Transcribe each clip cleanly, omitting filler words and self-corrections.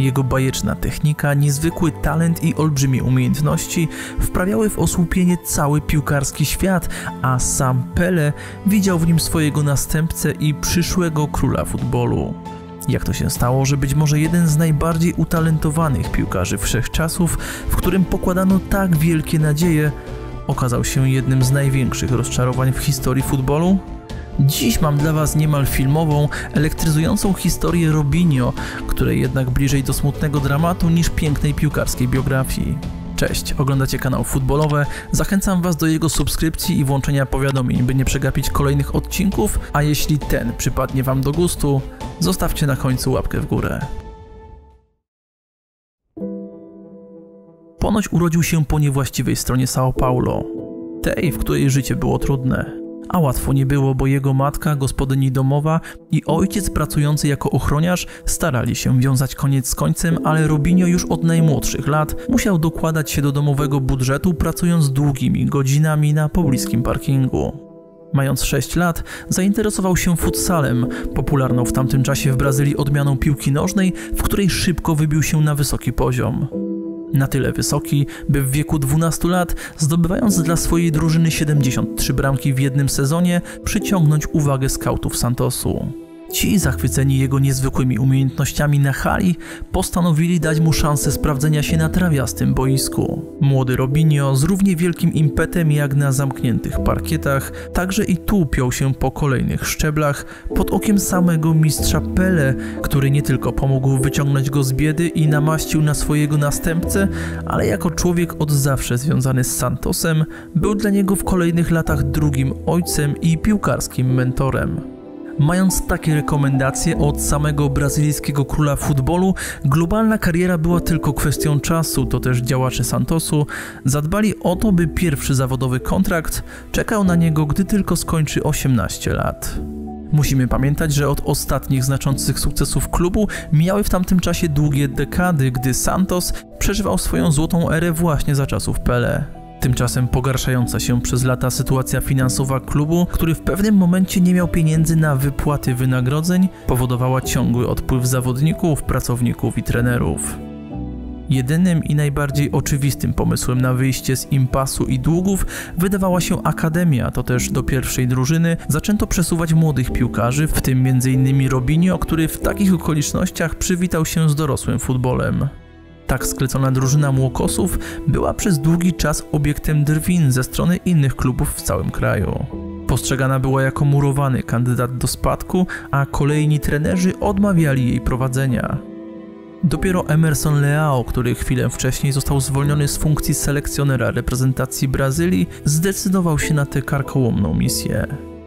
Jego bajeczna technika, niezwykły talent i olbrzymie umiejętności wprawiały w osłupienie cały piłkarski świat, a sam Pelé widział w nim swojego następcę i przyszłego króla futbolu. Jak to się stało, że być może jeden z najbardziej utalentowanych piłkarzy wszechczasów, w którym pokładano tak wielkie nadzieje, okazał się jednym z największych rozczarowań w historii futbolu? Dziś mam dla Was niemal filmową, elektryzującą historię Robinho, której jednak bliżej do smutnego dramatu niż pięknej piłkarskiej biografii. Cześć, oglądacie kanał Futbolowe, zachęcam Was do jego subskrypcji i włączenia powiadomień, by nie przegapić kolejnych odcinków, a jeśli ten przypadnie Wam do gustu, zostawcie na końcu łapkę w górę. Ponoć urodził się po niewłaściwej stronie São Paulo, tej, w której życie było trudne. A łatwo nie było, bo jego matka, gospodyni domowa i ojciec pracujący jako ochroniarz starali się wiązać koniec z końcem, ale Robinho już od najmłodszych lat musiał dokładać się do domowego budżetu, pracując długimi godzinami na pobliskim parkingu. Mając 6 lat, zainteresował się futsalem, popularną w tamtym czasie w Brazylii odmianą piłki nożnej, w której szybko wybił się na wysoki poziom. Na tyle wysoki, by w wieku 12 lat, zdobywając dla swojej drużyny 73 bramki w jednym sezonie, przyciągnąć uwagę skautów Santosu. Ci, zachwyceni jego niezwykłymi umiejętnościami na hali, postanowili dać mu szansę sprawdzenia się na trawiastym boisku. Młody Robinho z równie wielkim impetem jak na zamkniętych parkietach, także i tu piął się po kolejnych szczeblach pod okiem samego mistrza Pelé, który nie tylko pomógł wyciągnąć go z biedy i namaścił na swojego następcę, ale jako człowiek od zawsze związany z Santosem, był dla niego w kolejnych latach drugim ojcem i piłkarskim mentorem. Mając takie rekomendacje od samego brazylijskiego króla futbolu, globalna kariera była tylko kwestią czasu, to też działacze Santosu zadbali o to, by pierwszy zawodowy kontrakt czekał na niego, gdy tylko skończy 18 lat. Musimy pamiętać, że od ostatnich znaczących sukcesów klubu mijały w tamtym czasie długie dekady, gdy Santos przeżywał swoją złotą erę właśnie za czasów Pelé. Tymczasem pogarszająca się przez lata sytuacja finansowa klubu, który w pewnym momencie nie miał pieniędzy na wypłaty wynagrodzeń, powodowała ciągły odpływ zawodników, pracowników i trenerów. Jedynym i najbardziej oczywistym pomysłem na wyjście z impasu i długów wydawała się akademia, to też do pierwszej drużyny zaczęto przesuwać młodych piłkarzy, w tym m.in. Robinho, który w takich okolicznościach przywitał się z dorosłym futbolem. Tak sklecona drużyna młokosów była przez długi czas obiektem drwin ze strony innych klubów w całym kraju. Postrzegana była jako murowany kandydat do spadku, a kolejni trenerzy odmawiali jej prowadzenia. Dopiero Emerson Leao, który chwilę wcześniej został zwolniony z funkcji selekcjonera reprezentacji Brazylii, zdecydował się na tę karkołomną misję.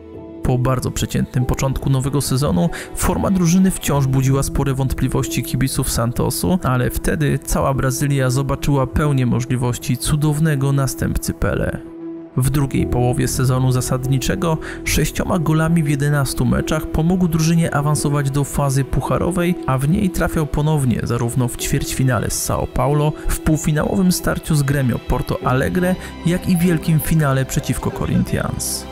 Po bardzo przeciętnym początku nowego sezonu forma drużyny wciąż budziła spore wątpliwości kibiców Santosu, ale wtedy cała Brazylia zobaczyła pełnię możliwości cudownego następcy Pelé. W drugiej połowie sezonu zasadniczego 6 golami w 11 meczach pomógł drużynie awansować do fazy pucharowej, a w niej trafiał ponownie zarówno w ćwierćfinale z São Paulo, w półfinałowym starciu z Grêmio Porto Alegre, jak i w wielkim finale przeciwko Corinthians.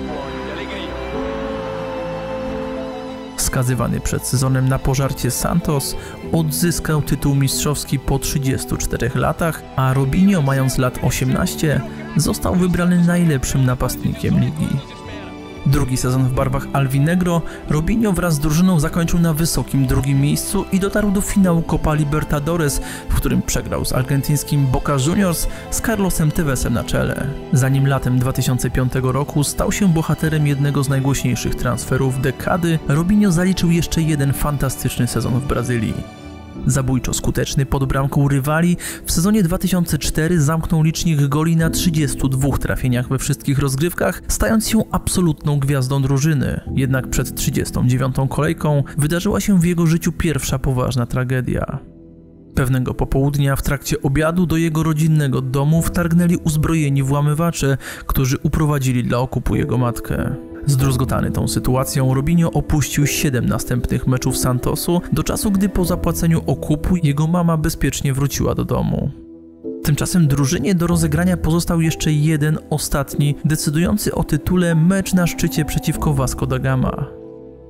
Skazywany przed sezonem na pożarcie Santos odzyskał tytuł mistrzowski po 34 latach, a Robinho, mając lat 18, został wybrany najlepszym napastnikiem ligi. Drugi sezon w barwach Alvinegro Robinho wraz z drużyną zakończył na wysokim drugim miejscu i dotarł do finału Copa Libertadores, w którym przegrał z argentyńskim Boca Juniors z Carlosem Tevesem na czele. Zanim latem 2005 roku stał się bohaterem jednego z najgłośniejszych transferów dekady, Robinho zaliczył jeszcze jeden fantastyczny sezon w Brazylii. Zabójczo skuteczny pod bramką rywali, w sezonie 2004 zamknął licznik goli na 32 trafieniach we wszystkich rozgrywkach, stając się absolutną gwiazdą drużyny. Jednak przed 39. kolejką wydarzyła się w jego życiu pierwsza poważna tragedia. Pewnego popołudnia w trakcie obiadu do jego rodzinnego domu wtargnęli uzbrojeni włamywacze, którzy uprowadzili dla okupu jego matkę. Zdruzgotany tą sytuacją, Robinho opuścił 7 następnych meczów Santosu, do czasu gdy po zapłaceniu okupu jego mama bezpiecznie wróciła do domu. Tymczasem drużynie do rozegrania pozostał jeszcze jeden ostatni, decydujący o tytule mecz na szczycie przeciwko Vasco da Gama.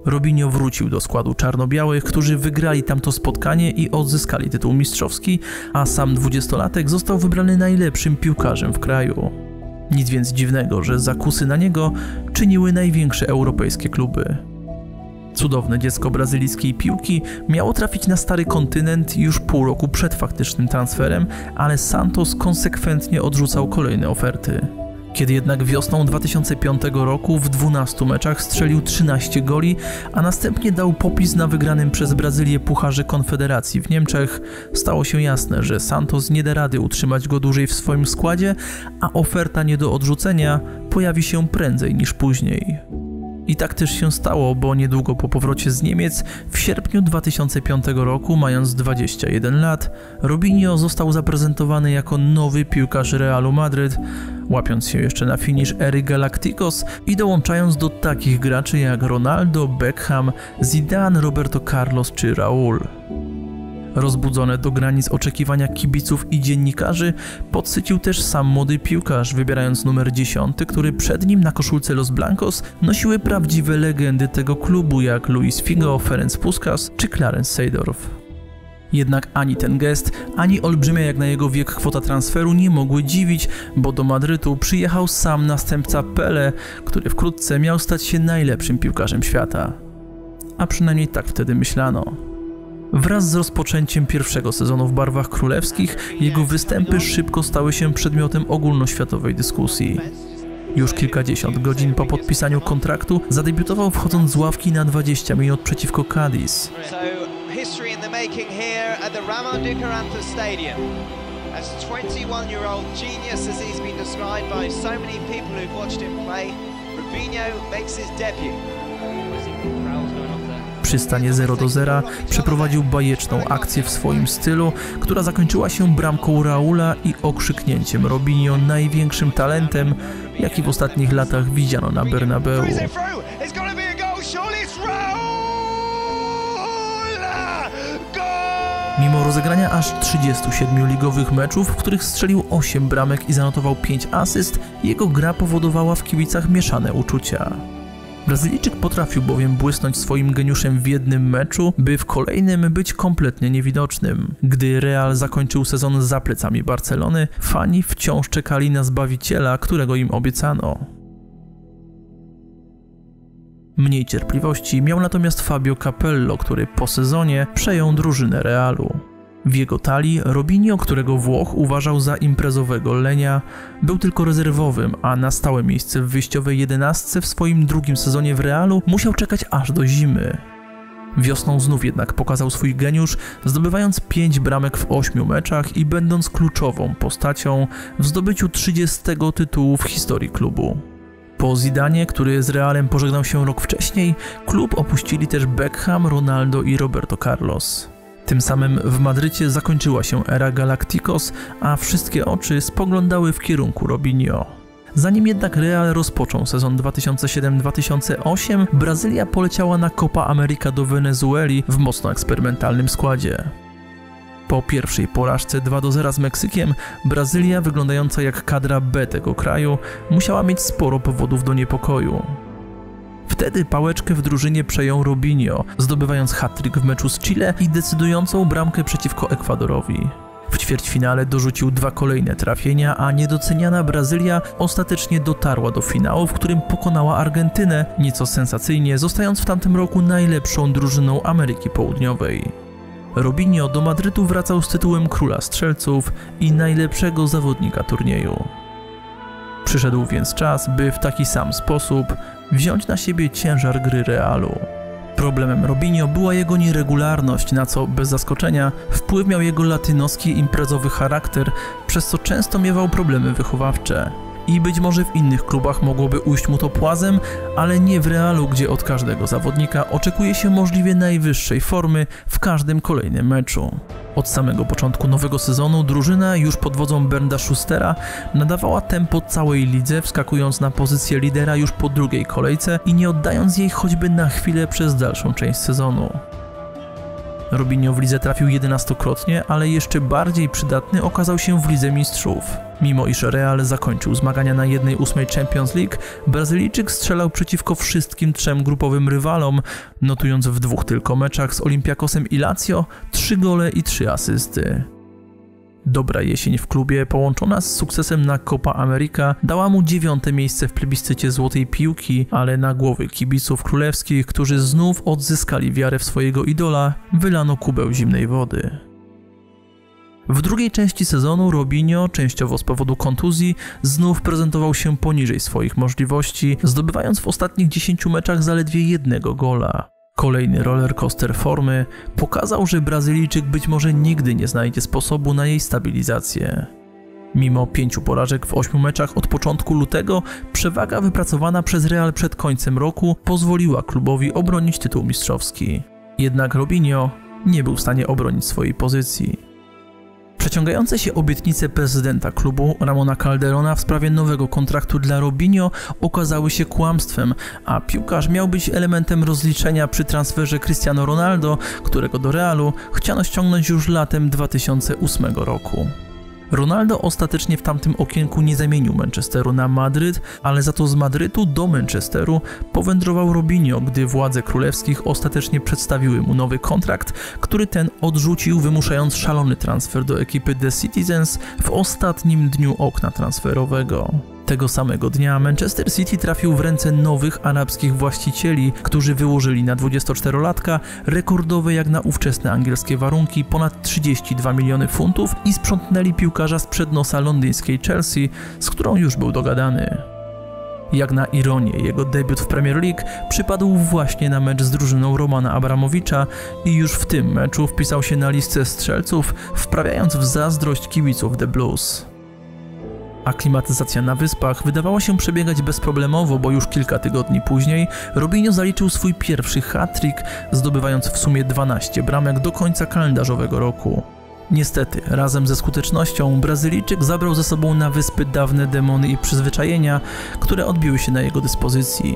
Robinho wrócił do składu czarno-białych, którzy wygrali tamto spotkanie i odzyskali tytuł mistrzowski, a sam 20-latek został wybrany najlepszym piłkarzem w kraju. Nic więc dziwnego, że zakusy na niego czyniły największe europejskie kluby. Cudowne dziecko brazylijskiej piłki miało trafić na stary kontynent już pół roku przed faktycznym transferem, ale Santos konsekwentnie odrzucał kolejne oferty. Kiedy jednak wiosną 2005 roku w 12 meczach strzelił 13 goli, a następnie dał popis na wygranym przez Brazylię Pucharze Konfederacji w Niemczech, stało się jasne, że Santos nie da rady utrzymać go dłużej w swoim składzie, a oferta nie do odrzucenia pojawi się prędzej niż później. I tak też się stało, bo niedługo po powrocie z Niemiec, w sierpniu 2005 roku, mając 21 lat, Robinho został zaprezentowany jako nowy piłkarz Realu Madryt, łapiąc się jeszcze na finisz ery Galacticos i dołączając do takich graczy jak Ronaldo, Beckham, Zidane, Roberto Carlos czy Raúl. Rozbudzone do granic oczekiwania kibiców i dziennikarzy, podsycił też sam młody piłkarz, wybierając numer 10, który przed nim na koszulce Los Blancos nosiły prawdziwe legendy tego klubu jak Luis Figo, Ferenc Puskás czy Clarence Seedorf. Jednak ani ten gest, ani olbrzymia jak na jego wiek kwota transferu nie mogły dziwić, bo do Madrytu przyjechał sam następca Pelé, który wkrótce miał stać się najlepszym piłkarzem świata. A przynajmniej tak wtedy myślano. Wraz z rozpoczęciem pierwszego sezonu w barwach królewskich, jego występy szybko stały się przedmiotem ogólnoświatowej dyskusji. Już kilkadziesiąt godzin po podpisaniu kontraktu zadebiutował wchodząc z ławki na 20 minut przeciwko Cadiz. Przy stanie 0-0 przeprowadził bajeczną akcję w swoim stylu, która zakończyła się bramką Raúla i okrzyknięciem Robinho największym talentem, jaki w ostatnich latach widziano na Bernabeu. Mimo rozegrania aż 37 ligowych meczów, w których strzelił 8 bramek i zanotował 5 asyst, jego gra powodowała w kibicach mieszane uczucia. Brazylijczyk potrafił bowiem błysnąć swoim geniuszem w jednym meczu, by w kolejnym być kompletnie niewidocznym. Gdy Real zakończył sezon za plecami Barcelony, fani wciąż czekali na zbawiciela, którego im obiecano. Mniej cierpliwości miał natomiast Fabio Capello, który po sezonie przejął drużynę Realu. W jego talii Robinho, którego Włoch uważał za imprezowego lenia, był tylko rezerwowym, a na stałe miejsce w wyjściowej 11 w swoim drugim sezonie w Realu musiał czekać aż do zimy. Wiosną znów jednak pokazał swój geniusz, zdobywając 5 bramek w 8 meczach i będąc kluczową postacią w zdobyciu 30 tytułu w historii klubu. Po Zidanie, który z Realem pożegnał się rok wcześniej, klub opuścili też Beckham, Ronaldo i Roberto Carlos. Tym samym w Madrycie zakończyła się era Galacticos, a wszystkie oczy spoglądały w kierunku Robinho. Zanim jednak Real rozpoczął sezon 2007-2008, Brazylia poleciała na Copa America do Wenezueli w mocno eksperymentalnym składzie. Po pierwszej porażce 2-0 z Meksykiem, Brazylia, wyglądająca jak kadra B tego kraju, musiała mieć sporo powodów do niepokoju. Wtedy pałeczkę w drużynie przejął Robinho, zdobywając hat-trick w meczu z Chile i decydującą bramkę przeciwko Ekwadorowi. W ćwierćfinale dorzucił 2 kolejne trafienia, a niedoceniana Brazylia ostatecznie dotarła do finału, w którym pokonała Argentynę, nieco sensacyjnie, zostając w tamtym roku najlepszą drużyną Ameryki Południowej. Robinho do Madrytu wracał z tytułem króla strzelców i najlepszego zawodnika turnieju. Przyszedł więc czas, by w taki sam sposób wziąć na siebie ciężar gry Realu. Problemem Robinho była jego nieregularność, na co bez zaskoczenia wpływ miał jego latynoski imprezowy charakter, przez co często miewał problemy wychowawcze. I być może w innych klubach mogłoby ujść mu to płazem, ale nie w Realu, gdzie od każdego zawodnika oczekuje się możliwie najwyższej formy w każdym kolejnym meczu. Od samego początku nowego sezonu drużyna, już pod wodzą Bernda Schustera, nadawała tempo całej lidze, wskakując na pozycję lidera już po drugiej kolejce i nie oddając jej choćby na chwilę przez dalszą część sezonu. Robinho w lidze trafił 11-krotnie, ale jeszcze bardziej przydatny okazał się w Lidze Mistrzów. Mimo iż Real zakończył zmagania na 1/8 Champions League, Brazylijczyk strzelał przeciwko wszystkim 3 grupowym rywalom, notując w 2 tylko meczach z Olympiakosem i Lazio 3 gole i 3 asysty. Dobra jesień w klubie, połączona z sukcesem na Copa America, dała mu 9. miejsce w plebiscycie Złotej Piłki, ale na głowy kibiców królewskich, którzy znów odzyskali wiarę w swojego idola, wylano kubeł zimnej wody. W drugiej części sezonu Robinho, częściowo z powodu kontuzji, znów prezentował się poniżej swoich możliwości, zdobywając w ostatnich 10 meczach zaledwie 1 gola. Kolejny rollercoaster formy pokazał, że Brazylijczyk być może nigdy nie znajdzie sposobu na jej stabilizację. Mimo 5 porażek w 8 meczach od początku lutego, przewaga wypracowana przez Real przed końcem roku pozwoliła klubowi obronić tytuł mistrzowski. Jednak Robinho nie był w stanie obronić swojej pozycji. Przeciągające się obietnice prezydenta klubu Ramona Calderona w sprawie nowego kontraktu dla Robinho okazały się kłamstwem, a piłkarz miał być elementem rozliczenia przy transferze Cristiano Ronaldo, którego do Realu chciano ściągnąć już latem 2008 roku. Ronaldo ostatecznie w tamtym okienku nie zamienił Manchesteru na Madryt, ale za to z Madrytu do Manchesteru powędrował Robinho, gdy władze królewskich ostatecznie przedstawiły mu nowy kontrakt, który ten odrzucił, wymuszając szalony transfer do ekipy The Citizens w ostatnim dniu okna transferowego. Tego samego dnia Manchester City trafił w ręce nowych arabskich właścicieli, którzy wyłożyli na 24-latka rekordowe jak na ówczesne angielskie warunki ponad 32 miliony funtów i sprzątnęli piłkarza sprzed nosa londyńskiej Chelsea, z którą już był dogadany. Jak na ironię, jego debiut w Premier League przypadł właśnie na mecz z drużyną Romana Abramowicza i już w tym meczu wpisał się na listę strzelców, wprawiając w zazdrość kibiców The Blues. Aklimatyzacja na Wyspach wydawała się przebiegać bezproblemowo, bo już kilka tygodni później Robinho zaliczył swój pierwszy hat-trick, zdobywając w sumie 12 bramek do końca kalendarzowego roku. Niestety, razem ze skutecznością Brazylijczyk zabrał ze sobą na Wyspy dawne demony i przyzwyczajenia, które odbiły się na jego dyspozycji.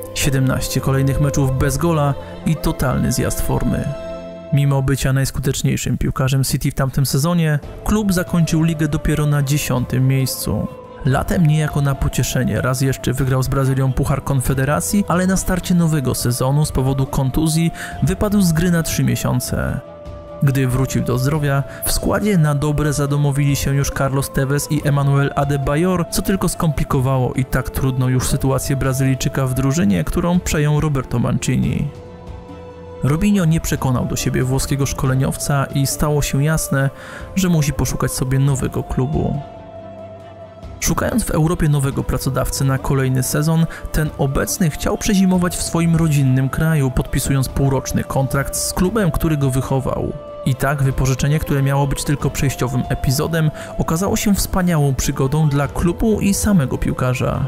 17 kolejnych meczów bez gola i totalny zjazd formy. Mimo bycia najskuteczniejszym piłkarzem City w tamtym sezonie, klub zakończył ligę dopiero na 10. miejscu. Latem niejako na pocieszenie raz jeszcze wygrał z Brazylią Puchar Konfederacji, ale na starcie nowego sezonu z powodu kontuzji wypadł z gry na 3 miesiące. Gdy wrócił do zdrowia, w składzie na dobre zadomowili się już Carlos Tevez i Emmanuel Adebayor, co tylko skomplikowało i tak trudno już sytuację Brazylijczyka w drużynie, którą przejął Roberto Mancini. Robinho nie przekonał do siebie włoskiego szkoleniowca i stało się jasne, że musi poszukać sobie nowego klubu. Szukając w Europie nowego pracodawcy na kolejny sezon, ten obecny chciał przezimować w swoim rodzinnym kraju, podpisując półroczny kontrakt z klubem, który go wychował. I tak wypożyczenie, które miało być tylko przejściowym epizodem, okazało się wspaniałą przygodą dla klubu i samego piłkarza.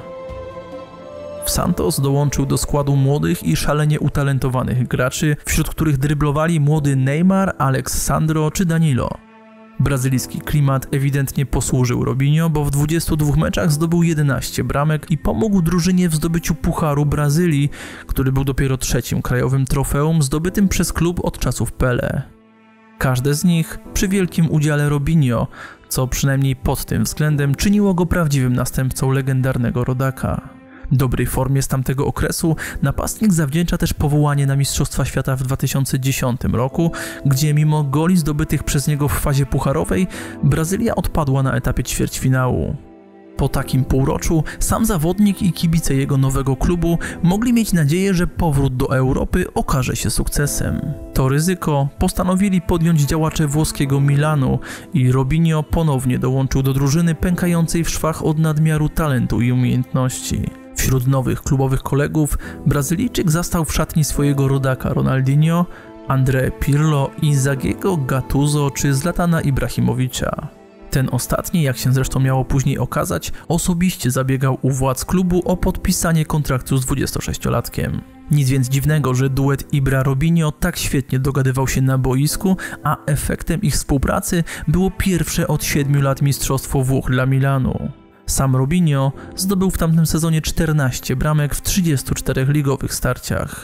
W Santos dołączył do składu młodych i szalenie utalentowanych graczy, wśród których dryblowali młody Neymar, Alex Sandro czy Danilo. Brazylijski klimat ewidentnie posłużył Robinho, bo w 22 meczach zdobył 11 bramek i pomógł drużynie w zdobyciu Pucharu Brazylii, który był dopiero 3. krajowym trofeum zdobytym przez klub od czasów Pelé. Każde z nich przy wielkim udziale Robinho, co przynajmniej pod tym względem czyniło go prawdziwym następcą legendarnego rodaka. Dobrej formie z tamtego okresu napastnik zawdzięcza też powołanie na Mistrzostwa Świata w 2010 roku, gdzie mimo goli zdobytych przez niego w fazie pucharowej, Brazylia odpadła na etapie ćwierćfinału. Po takim półroczu sam zawodnik i kibice jego nowego klubu mogli mieć nadzieję, że powrót do Europy okaże się sukcesem. To ryzyko postanowili podjąć działacze włoskiego Milanu i Robinho ponownie dołączył do drużyny pękającej w szwach od nadmiaru talentu i umiejętności. Wśród nowych klubowych kolegów Brazylijczyk zastał w szatni swojego rodaka Ronaldinho, André Pirlo, Inzaghiego, Gattuso czy Zlatana Ibrahimowicza. Ten ostatni, jak się zresztą miało później okazać, osobiście zabiegał u władz klubu o podpisanie kontraktu z 26-latkiem. Nic więc dziwnego, że duet Ibra-Robinho tak świetnie dogadywał się na boisku, a efektem ich współpracy było pierwsze od 7 lat mistrzostwo Włoch dla Milanu. Sam Robinho zdobył w tamtym sezonie 14 bramek w 34 ligowych starciach.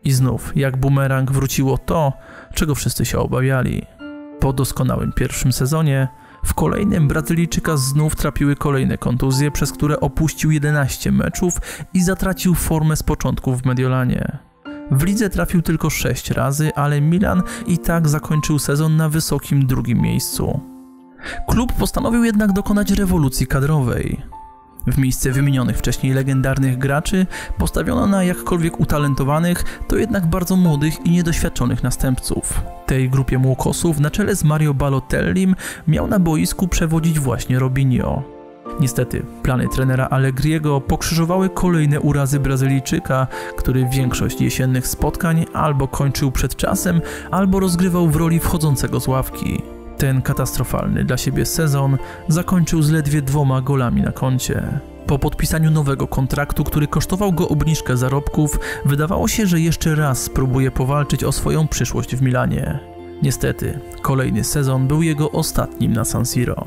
I znów, jak bumerang, wróciło to, czego wszyscy się obawiali. Po doskonałym pierwszym sezonie, w kolejnym Brazylijczyka znów trapiły kolejne kontuzje, przez które opuścił 11 meczów i zatracił formę z początku w Mediolanie. W lidze trafił tylko 6 razy, ale Milan i tak zakończył sezon na wysokim drugim miejscu. Klub postanowił jednak dokonać rewolucji kadrowej. W miejsce wymienionych wcześniej legendarnych graczy postawiono na jakkolwiek utalentowanych, to jednak bardzo młodych i niedoświadczonych następców. Tej grupie młokosów na czele z Mario Balotellim miał na boisku przewodzić właśnie Robinho. Niestety, plany trenera Allegriego pokrzyżowały kolejne urazy Brazylijczyka, który większość jesiennych spotkań albo kończył przed czasem, albo rozgrywał w roli wchodzącego z ławki. Ten katastrofalny dla siebie sezon zakończył z ledwie 2 golami na koncie. Po podpisaniu nowego kontraktu, który kosztował go obniżkę zarobków, wydawało się, że jeszcze raz spróbuje powalczyć o swoją przyszłość w Milanie. Niestety, kolejny sezon był jego ostatnim na San Siro.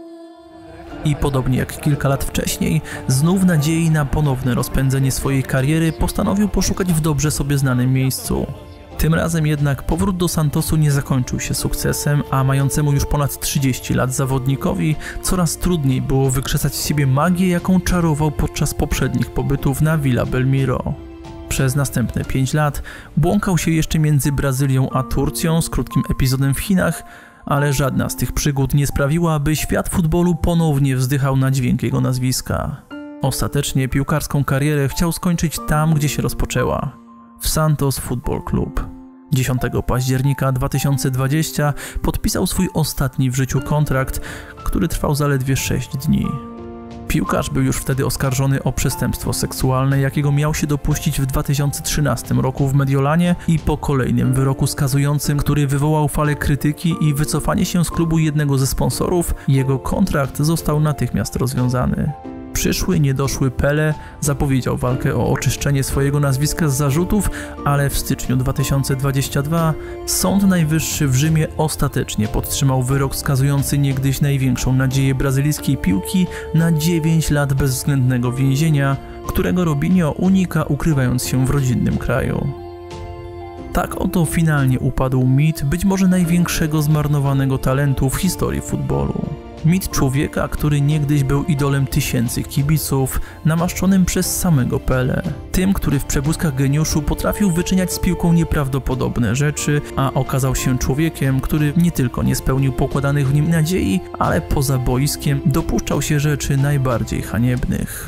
I podobnie jak kilka lat wcześniej, znów nadziei na ponowne rozpędzenie swojej kariery postanowił poszukać w dobrze sobie znanym miejscu. Tym razem jednak powrót do Santosu nie zakończył się sukcesem, a mającemu już ponad 30 lat zawodnikowi coraz trudniej było wykrzesać z siebie magię, jaką czarował podczas poprzednich pobytów na Villa Belmiro. Przez następne 5 lat błąkał się jeszcze między Brazylią a Turcją z krótkim epizodem w Chinach, ale żadna z tych przygód nie sprawiła, by świat futbolu ponownie wzdychał na dźwięk jego nazwiska. Ostatecznie piłkarską karierę chciał skończyć tam, gdzie się rozpoczęła – w Santos Football Club. 10 października 2020 podpisał swój ostatni w życiu kontrakt, który trwał zaledwie 6 dni. Piłkarz był już wtedy oskarżony o przestępstwo seksualne, jakiego miał się dopuścić w 2013 roku w Mediolanie i po kolejnym wyroku skazującym, który wywołał falę krytyki i wycofanie się z klubu jednego ze sponsorów, jego kontrakt został natychmiast rozwiązany. Przyszły, niedoszły Pele zapowiedział walkę o oczyszczenie swojego nazwiska z zarzutów, ale w styczniu 2022 Sąd Najwyższy w Rzymie ostatecznie podtrzymał wyrok skazujący niegdyś największą nadzieję brazylijskiej piłki na 9 lat bezwzględnego więzienia, którego Robinho unika, ukrywając się w rodzinnym kraju. Tak oto finalnie upadł mit być może największego zmarnowanego talentu w historii futbolu. Mit człowieka, który niegdyś był idolem tysięcy kibiców, namaszczonym przez samego Pele. Tym, który w przebłyskach geniuszu potrafił wyczyniać z piłką nieprawdopodobne rzeczy, a okazał się człowiekiem, który nie tylko nie spełnił pokładanych w nim nadziei, ale poza boiskiem dopuszczał się rzeczy najbardziej haniebnych.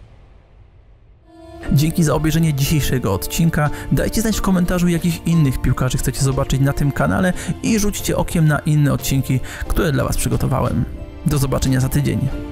Dzięki za obejrzenie dzisiejszego odcinka. Dajcie znać w komentarzu, jakich innych piłkarzy chcecie zobaczyć na tym kanale i rzućcie okiem na inne odcinki, które dla Was przygotowałem. Do zobaczenia za tydzień.